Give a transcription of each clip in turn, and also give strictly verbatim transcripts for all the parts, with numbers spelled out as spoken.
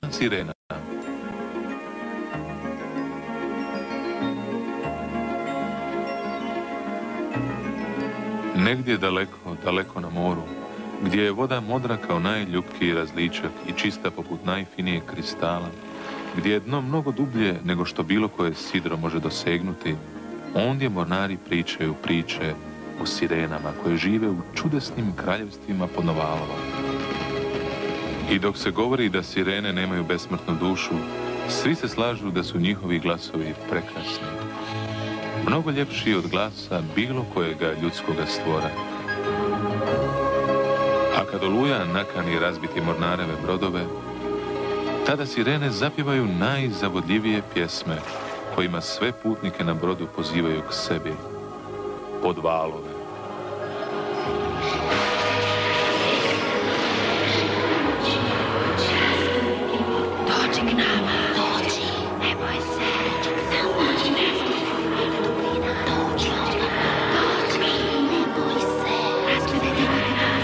sirena. Negdje daleko, daleko na moru, gdje je voda modra kao najljupkiji različak i čista poput najfinijeg kristala, gdje je dno mnogo dublje nego što bilo koje sidro može dosegnuti, ondje mornari pričaju priče o sirenama koje žive u čudesnim kraljevstvima Podnovalova. I dok se govori da sirene nemaju besmrtnu dušu, svi se slažu da su njihovi glasovi prekrasni. Mnogo ljepši od glasa bilo kojega ljudskoga stvora. A kad oluja nakani razbiti mornareve brodove, tada sirene zapivaju najzavodljivije pjesme kojima sve putnike na brodu pozivaju k sebi, pod valove. Dođi k nama, dođi, ne boj se, dođi, ne boj se, dođi, dođi, ne boj se, razgledajte kod nas,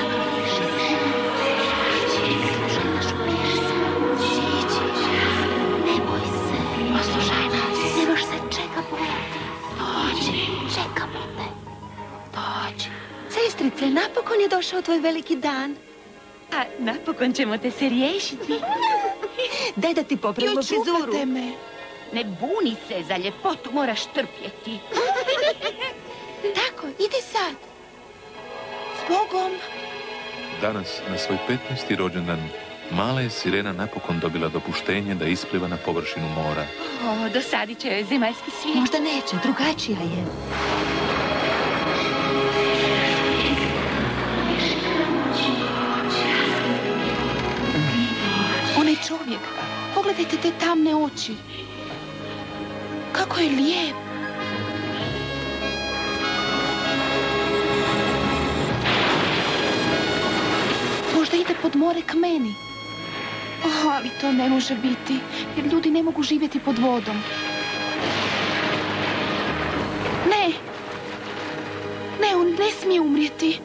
slušaj našu pjesmu, ne boj se, poslušaj nas, ne boš se čeka bojati, dođi, čekamo te, dođi. Sestrice, napokon je došao tvoj veliki dan. A napokon ćemo te se riješiti. Daj da ti popravimo frizuru. Joj, me. Ne buni se, za ljepotu moraš trpjeti. Tako, idi sad. S Bogom. Danas, na svoj petnaesti rođendan, mala je sirena napokon dobila dopuštenje da ispliva na površinu mora. O, dosadit će joj zemaljski svijet. Možda neće, drugačija je. Onaj čovjek, pogledajte te tamne oči. Kako je lijep. Možda ide pod more k meni. Oh, ali to ne može biti, jer ljudi ne mogu živjeti pod vodom. Ne! Ne, on ne smije umrijeti.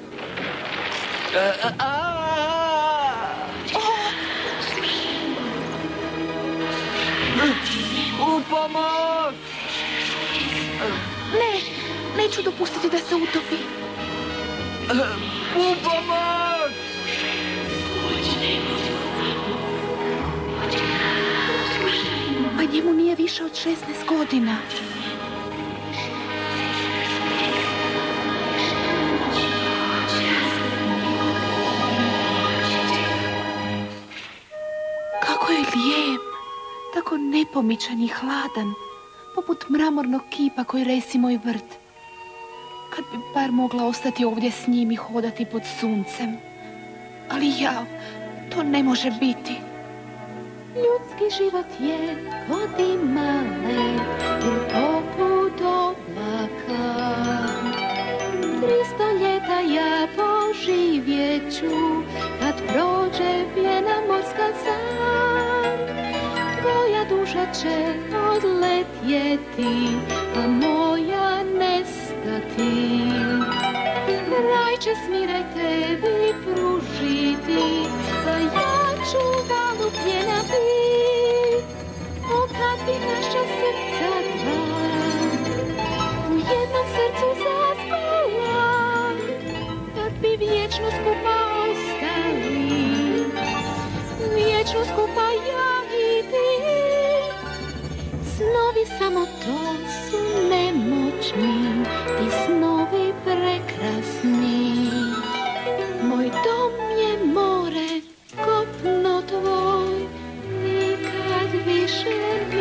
U pomoć! Ne, neću dopustiti da se utopi. U pomoć! Pa njemu nije više od šesnaest godina. Kako je lijep, tako nepomičan i hladan, poput mramornog kipa koji resi moj vrt. Kad bi bar mogla ostati ovdje s njim i hodati pod suncem. Ali ja, to ne može biti. Ljudski život je kod imale i poput oblaka. Tristo ljeta ja poživjet ću kad prođe pjena morska zar. Tvoja duša će odletjeti, a moja nestati. Raj će smiraj tebi pružiti, a ja ću valu pjena bit. O, kad bi naša srca dva u jednom srcu zaspala, kad bi vječno skupa ostali, vječno skupa ja i ti. Snovi samo to su nemoćni, ti snovi prekrasni. Moj dom je more, kopno tvoj, nikad više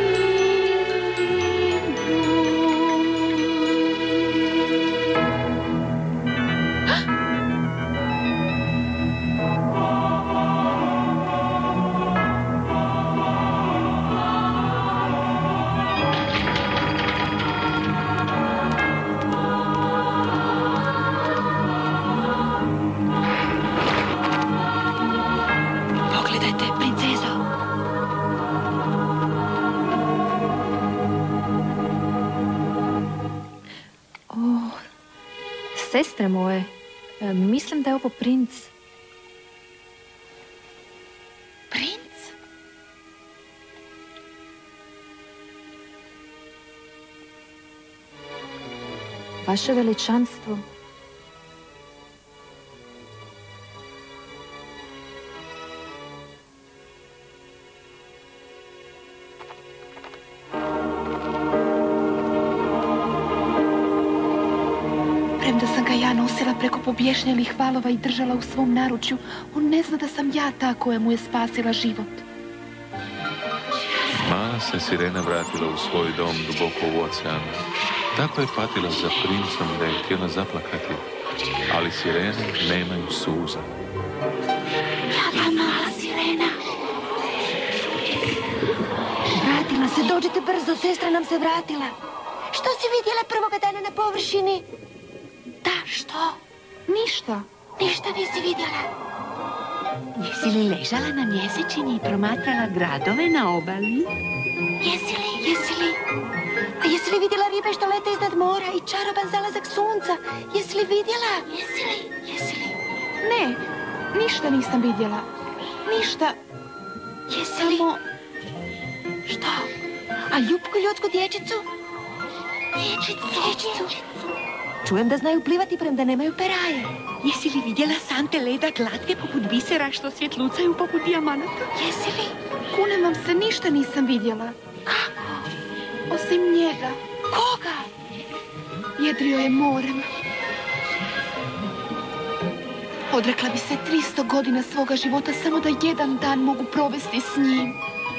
Sestre moje, mislim da je ovo princ. Princ? Vaše veličanstvo. Premda sam ga ja nosila preko pobješnjelih valova i držala u svom naručju, on ne zna da sam ja ta koja mu je spasila život. Mala se sirena vratila u svoj dom duboko u oceanu. Tako je patila za princom da je htjela zaplakati, ali sirene nemaju suza. Jadna mala sirena. Vratila se, dođite brzo, sestra nam se vratila. Što si vidjela prvoga dana na površini? Da, što? Ništa. Ništa nisi vidjela. Jesi li ležala na mjesečini i promatrala gradove na obali? Jesi li, jesi li? A jesi li vidjela ribe što lete iznad mora i čaroban zalazak sunca? Jesi li vidjela? Jesi li, jesi li? Ne, ništa nisam vidjela. Ništa. Jesi li? Samo... Što? A ljupku ljudsku dječicu? Dječicu, dječicu. Čujem da znaju plivati premda nemaju peraje. Jesi li vidjela sante leda glatke poput bisera što svjetlucaju poput dijamanata? Jesi li? Kunem vam se, ništa nisam vidjela. Kako? Osim njega. Koga? Jedrio je morem. Odrekla bi se tristo godina svoga života samo da jedan dan mogu provesti s njim.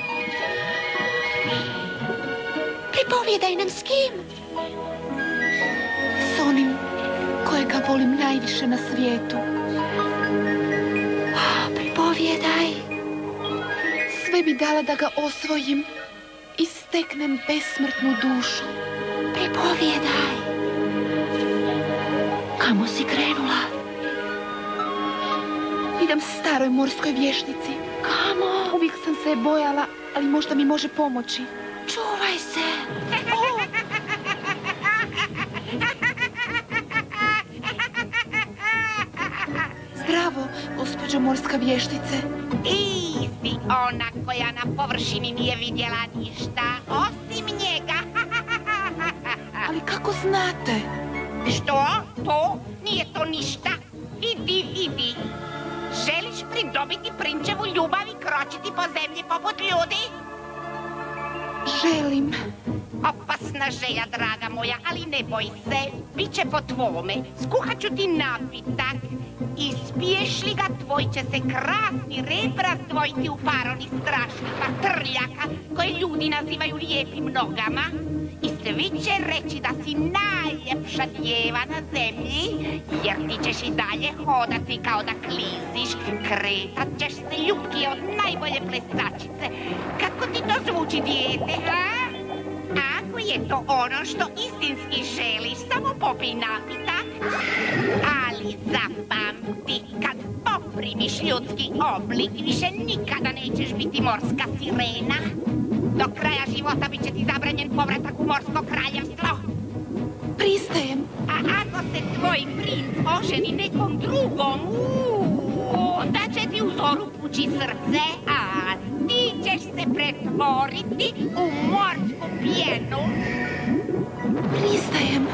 Pripovjedaj nam s kim? S onim kojega volim najviše na svijetu. Oh, pripovjedaj. Sve bi dala da ga osvojim i steknem besmrtnu dušu. Pripovjedaj. Kamo si krenula? Idem staroj morskoj vješnici. Kamo? Uvijek sam se je bojala, ali možda mi može pomoći. Čuvaj se. O! Zdravo, gospođo morska vještice. Ti si ona koja na površini nije vidjela ništa, osim njega. Ali kako znate? Što? To? Nije to ništa. Vidi, vidi. Želiš pridobiti prinčevu ljubav i kročiti po zemlji poput ljudi? Želim. Opasna želja, draga moja, ali ne boj se. Biće po tvome. Skuhat ću ti napitak. Ispiješ li ga, tvoj će se krasni rep razdvojiti u paroni strašnih trljaka koje ljudi nazivaju lijepim nogama. I svi će reći da si najljepša djeva na zemlji, jer ti ćeš i dalje hodati kao da kliziš, kretat ćeš se ljubki od najbolje plesačice. Kako ti to zvuči, dijete, a? Ako je to ono što istinski želiš, samo popij napitak. Ali zapamti, kad poprimiš ljudski oblik, više nikada nećeš biti morska sirena. Do kraja života bit će ti zabranjen povratak u morsko kraljevstvo. Pristajem. A ako se tvoj princ oženi nekom drugom, uuu, onda će ti u zoru pući srce, a ti ćeš se pretvoriti u morsku pjenu. Pristajem.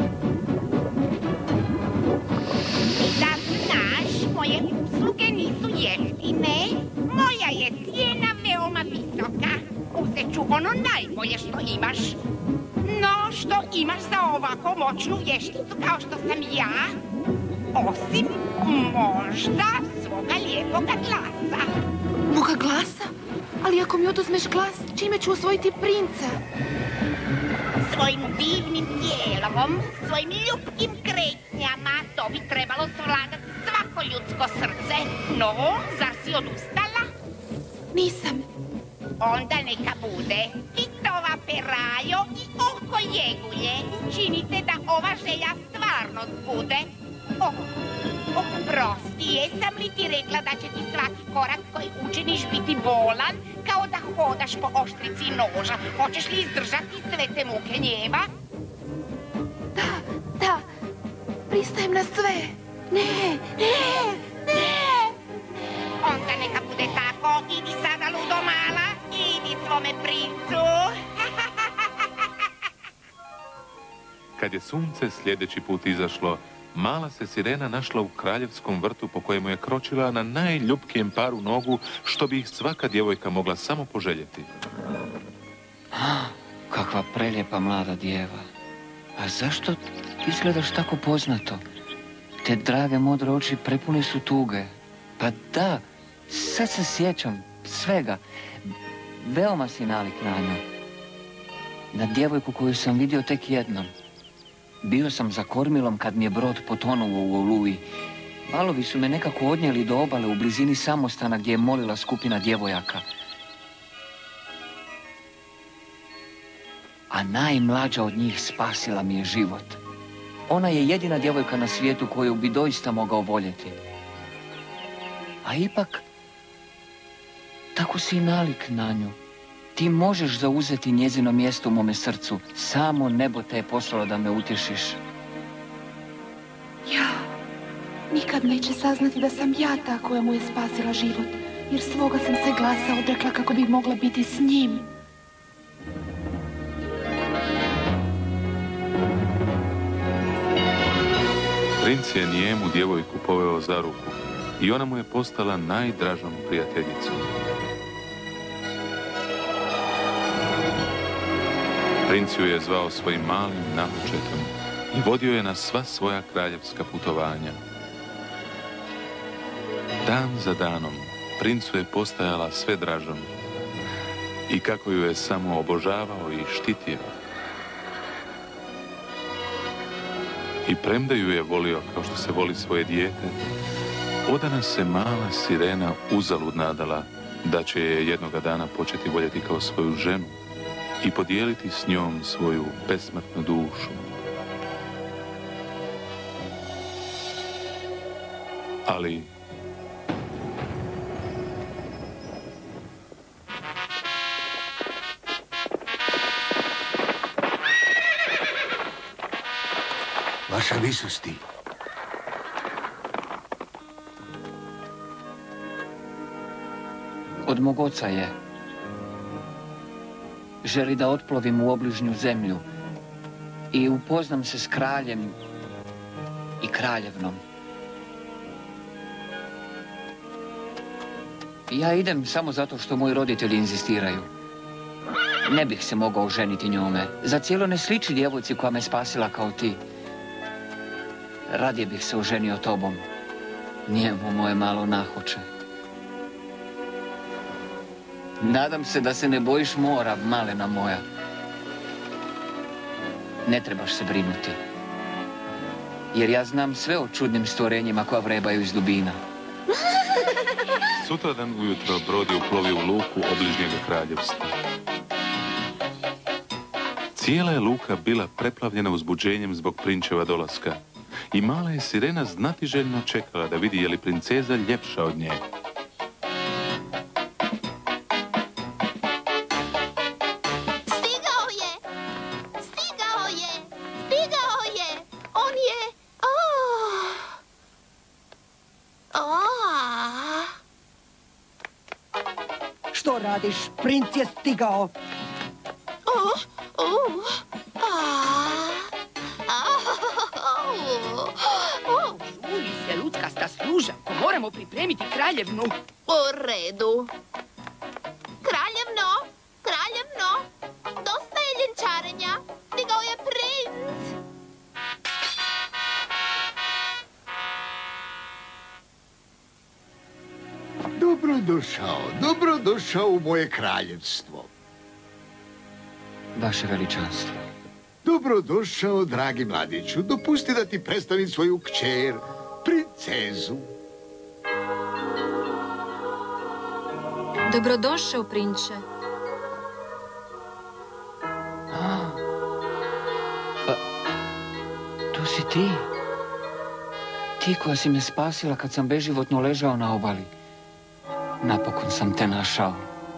Da znaš, moje usluge nisu jeftine. Moja je cijena veoma visoka. Uzet ću ono najbolje što imaš. No, što imaš za ovako moćnu vješticu kao što sam ja? Osim možda svoga lijepoga glasa. Moga glasa? Ali ako mi oduzmeš glas, čime ću osvojiti princa? Svojim divnim tijelom, svojim ljubkim kretnjama, to bi trebalo svladati svako ljudsko srce. No, zar si odustala? Nisam. Onda neka bude Titova perajo i oko jegulje. Činite da ova želja stvarno bude. Oh, oprosti, jesam li ti rekla da će ti svaki korak koji učiniš biti bolan, kao da hodaš po oštrici noža? Hoćeš li izdržati sve te muke njeva? Da, da, pristajem na sve. Ne, ne, ne. Onda neka bude tako. Idi sada, ludo mala, idi svome princu. Kad je sunce sljedeći put izašlo, mala se sirena našla u kraljevskom vrtu po kojemu je kročila na najljupkijem paru nogu, što bi ih svaka djevojka mogla samo poželjeti. Ah, kakva prelijepa mlada djeva. A zašto izgledaš tako poznato? Te drage modre oči prepune su tuge. Pa da, sad se sjećam svega. Veoma si nalik na nju. Na djevojku koju sam vidio tek jednom. Bio sam za kormilom kad mi je brod potonuo u oluji. Valovi su me nekako odnijeli do obale u blizini samostana gdje je molila skupina djevojaka. A najmlađa od njih spasila mi je život. Ona je jedina djevojka na svijetu koju bi doista mogao voljeti. A ipak, tako si nalik na nju. Ti možeš zauzeti njezino mjesto u mome srcu. Samo nebo te je poslalo da me utješiš. Ja, nikad neće saznati da sam ja ta koja mu je spasila život, jer svoga sam se glasa odrekla kako bi mogla biti s njim. Princ je nijemu djevojku poveo za ruku i ona mu je postala najdražom prijateljicom. Princ ju je zvao svojim malim naručetom i vodio je na sva svoja kraljevska putovanja. Dan za danom princu je postajala sve dražom i kako ju je samo obožavao i štitio. I premda ju je volio kao što se voli svoje dijete, odana se mala sirena uzalud nadala da će je jednoga dana početi voljeti kao svoju ženu i podijeliti s njom svoju besmrtnu dušu. Ali Vaša visosti. Od mog oca je. Želi da otplovim u obližnju zemlju i upoznam se s kraljem i kraljevnom. Ja idem samo zato što moji roditelji inzistiraju. Ne bih se mogao oženiti njome. Za cijelo ne sliči djevojci koja me spasila kao ti. Radije bih se oženio tobom. Njemu moje malo nahoče. Nadam se da se ne bojiš mora, malena moja. Ne trebaš se brinuti. Jer ja znam sve o čudnim stvorenjima koja vrebaju iz dubina. Sutradan ujutro brod je uplovio u luku obližnjega kraljevstva. Cijela je luka bila preplavljena uzbuđenjem zbog prinčeva dolaska i mala je sirena znatiželjno čekala da vidi je li princeza ljepša od nje. Stigao je! Stigao je! Stigao je! On je... Oh. Oh. Što radiš? Princ je stigao. Oh. Oh. Ah. Oh, žuri se, luckasta služavko. Moramo pripremiti kraljevnu. U redu. Kraljevno, kraljevno, dosta je ljenčarenja. Stigao je princ. Dobrodošao, dobrodošao u moje kraljevstvo. Vaše veličanstvo. Dobrodošao, dragi mladiću. Dopusti da ti predstavim svoju kćer, princezu. Dobrodošao, prinče. A, pa, to si ti. Ti koja si me spasila kad sam beživotno ležao na obali. Napokon sam te našao.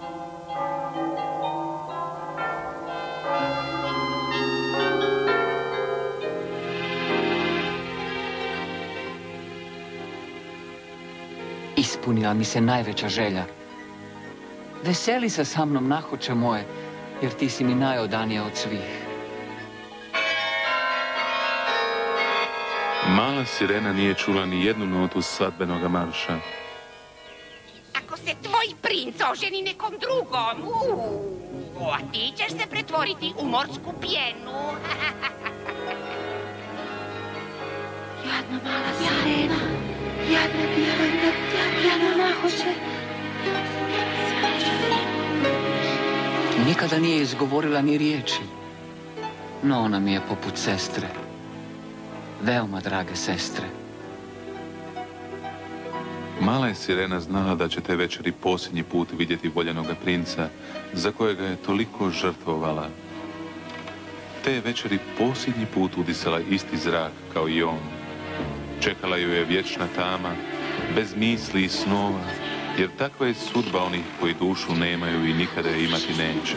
Ispunila mi se najveća želja. Veseli se sa mnom, nahoče moje, jer ti si mi najodanija od svih. Mala sirena nije čula ni jednu notu svadbenoga marša. Ako se tvoj princ oženi nekom drugom, uuu, a ti ćeš se pretvoriti u morsku pjenu. Jadna mala sirena, jadna djevojka, jadna nahoće. Nikada nije izgovorila ni riječi, no ona mi je poput sestre. Veoma drage sestre. Mala je sirena znala da će te večeri posljednji put vidjeti voljenoga princa, za kojega je toliko žrtvovala. Te večeri posljednji put udisala isti zrak kao i on. Čekala ju je vječna tama, bez misli i snova, jer takva je sudba onih koji dušu nemaju i nikada je imati neće.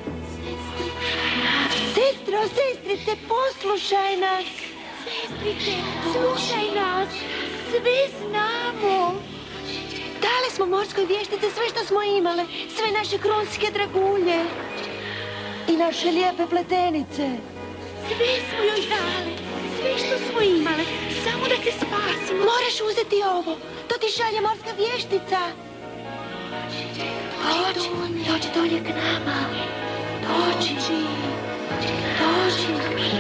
Sestro, sestrice, poslušaj nas. Sestrice, slušaj nas. Sve znamo. Dali smo morskoj vještice sve što smo imale. Sve naše krunske dragulje. I naše lijepe pletenice. Sve smo joj dali. Sve što smo imale. Samo da te spasimo. Moraš uzeti ovo. To ti šalje morska vještica. Dođi, dođi dolje k nama. Dođi, dođi.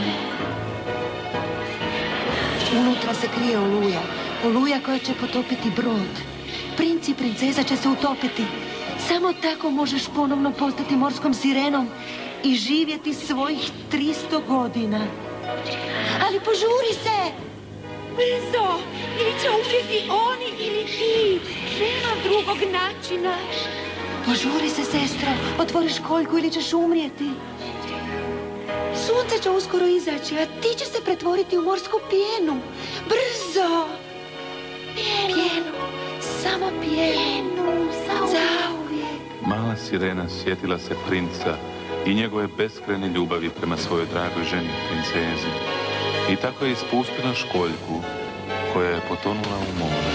Unutra se krije oluja. Oluja koja će potopiti brod. Princ i princeza će se utopiti. Samo tako možeš ponovno postati morskom sirenom i živjeti svojih tristo godina. Ali požuri se! Brzo! Ili će umrijeti oni ili ti. Nema drugog načina. Požuri se, sestro. Otvori školjku ili ćeš umrijeti. Sunce će uskoro izaći, a ti će se pretvoriti u morsku pjenu. Brzo! Pjenu. Samo pjenu. Zauvijek. Mala sirena sjetila se princa i njegove beskrajne ljubavi prema svojoj dragoj ženi, princezi. I tako je ispustila školjku koja je potonula u more.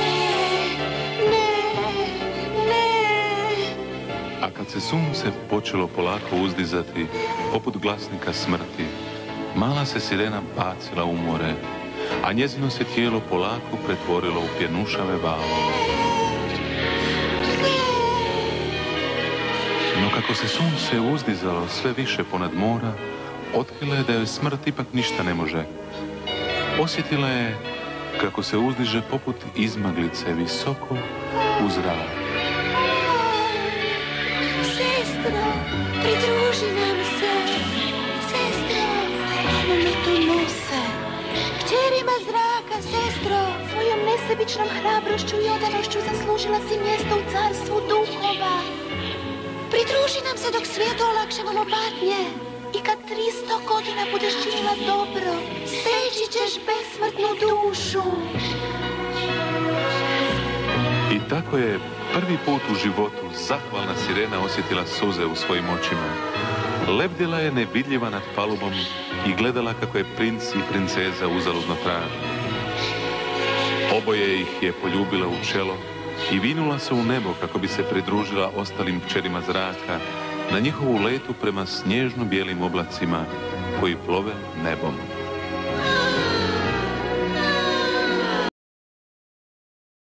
A kad se sunce počelo polako uzdizati, poput glasnika smrti, mala se sirena bacila u more, a njezino se tijelo polako pretvorilo u pjenušave valove. No kako se sunce uzdizalo sve više ponad mora, otkrila je da joj smrt ipak ništa ne može. Osjetila je kako se uzdiže poput izmaglice visoko u zrak. Sestro, pridruži nam se. Sestro, Ono me to nose. kćerima zraka, sestro. Svojom nesebičnom hrabrošću i odanošću zaslužila si mjesto u carstvu duhova. Pridruži nam se dok svijetu olakšavamo patnje. I kad tristo godina budeš činila dobro, steći ćeš besmrtnu dušu. I tako je prvi put u životu zahvalna sirena osjetila suze u svojim očima. Lebdjela je nevidljiva nad palubom i gledala kako je princ i princeza uzaludno traže. Oboje ih je poljubila u čelo i vinula se u nebo kako bi se pridružila ostalim kćerima zraka na njihovu letu prema snježno bijelim oblacima koji plove nebom.